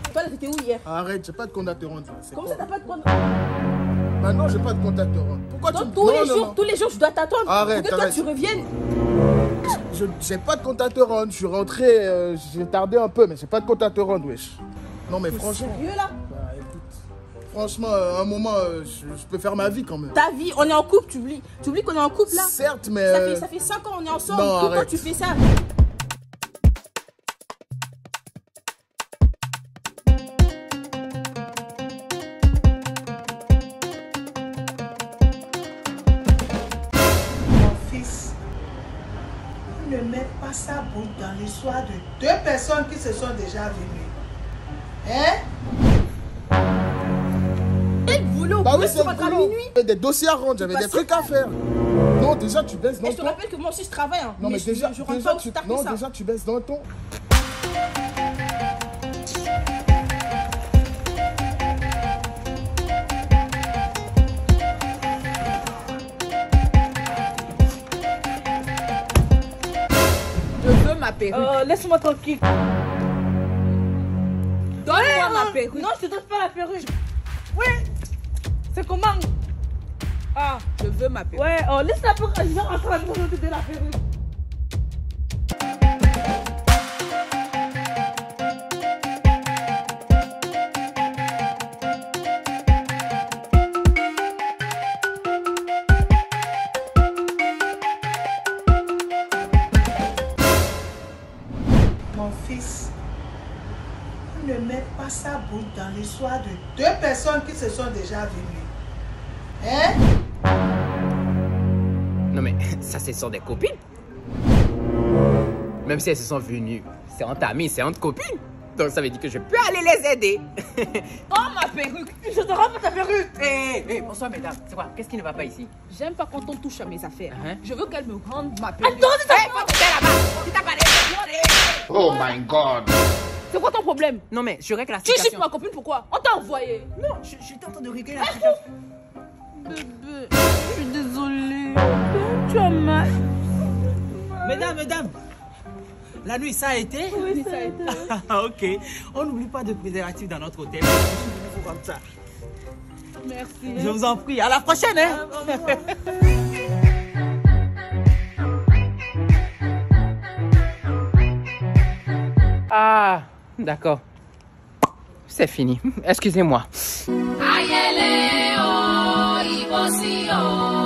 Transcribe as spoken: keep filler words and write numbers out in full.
Toi, t'étais où hier? Arrête, j'ai pas de compte à te rendre. Comment ça, t'as pas de compte? Bah non, j'ai pas de compte à te rendre. Pourquoi Donc, tu... tous non, les non, jours, non. tous les jours, je dois t'attendre. Arrête, pour que arrête. toi, tu reviennes. Je j'ai pas de compte à te rendre. Je suis rentré, euh, j'ai tardé un peu, mais j'ai pas de compte à te rendre, wesh. Non, mais T'es franchement. sérieux, là? Bah écoute, franchement, euh, à un moment, euh, je, je peux faire ma vie quand même. Ta vie, on est en couple, tu oublies. Tu oublies qu'on est en couple, là? Certes, mais. Ça euh, fait, ça fait cinq ans, on est ensemble. non, Pourquoi arrête. tu fais ça? Ne mets pas sa bouche dans l'histoire de deux personnes qui se sont déjà venues. Hein? Quel boulot? Bah oui, Pourquoi c'est tu rentres à le boulot. minuit? J'avais des dossiers à rendre, j'avais Bah, des c'est trucs à faire. Non, déjà, tu baisses dans Et le je te ton. rappelle que moi aussi, je travaille. Hein. Non, mais, je, déjà, je rentre déjà, pas tu... aussi tard que non, ça. déjà, tu baisses dans le ton. Je veux ma perruque. Euh, laisse-moi tranquille. Donne-moi ma perruque. Non, je te donne pas la perruque. Ouais. C'est comment? Ah. Je veux ma perruque. Ouais, oh, laisse la perruque. Je vais rentrer à la maison de la perruque. Mon fils, ne mets pas sa bouche dans l'histoire de deux personnes qui se sont déjà venues. Hein? Non mais ça ce sont des copines. Même si elles se sont venues, c'est entre amis, c'est entre copines. Donc ça veut dire que je peux aller les aider. Oh ma perruque. Je te rends pas ta perruque. Hé, hey, hey, bonsoir mesdames. C'est quoi? Qu'est-ce qui ne va pas ici? J'aime pas quand on touche à mes affaires. Uh-huh. Je veux qu'elle me rende ma perruque. Attends, Hey, faut quitter là-bas. Tu t'as parlé. Oh my god. C'est quoi ton problème? Non mais je règle la Tu situation. chiffres ma copine, pourquoi? On t'a envoyé. Non, je, je suis en train de régler la situation. Bébé, je suis désolée. Tu as mal. Mesdames, mesdames, la nuit ça a été? Oui, ça a été. Ah, ok. On n'oublie pas de préservatif dans notre hôtel. Je suis venu pour comme ça. Merci. Je vous en prie. À la prochaine, hein? Ah, d'accord. C'est fini. Excusez-moi. Ayele o, ibosi o.